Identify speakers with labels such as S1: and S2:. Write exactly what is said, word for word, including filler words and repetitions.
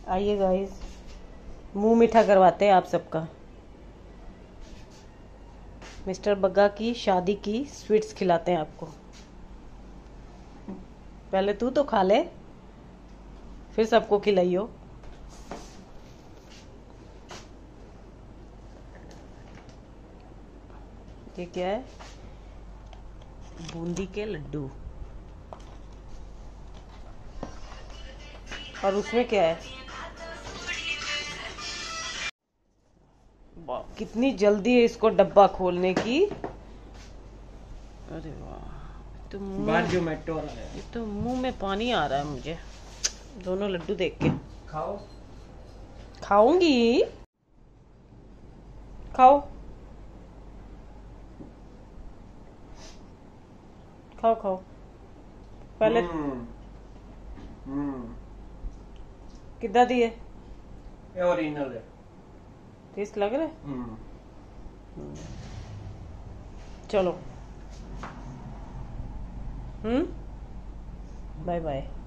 S1: आइए गाइस, मुंह मीठा करवाते हैं आप सबका। मिस्टर बग्गा की शादी की स्वीट्स खिलाते हैं आपको। पहले तू तो खा ले, फिर सबको खिलाइयो। ये क्या है? बूंदी के लड्डू। और उसमें क्या है? वाह, कितनी जल्दी है इसको डब्बा खोलने की। अरे वाह, तो
S2: बाहर जो मेट्रो आ रहा है।
S1: ये तो मुंह में पानी आ रहा है मुझे दोनों लड्डू देख के।
S2: खाओ।
S1: खाऊंगी, खाओ खाओ खाओ पहले।
S2: हम्म
S1: कितना दिए?
S2: ये ओरिजिनल है।
S1: टेस्ट लग रहा है।
S2: हम्म
S1: चलो, हम्म, बाय बाय।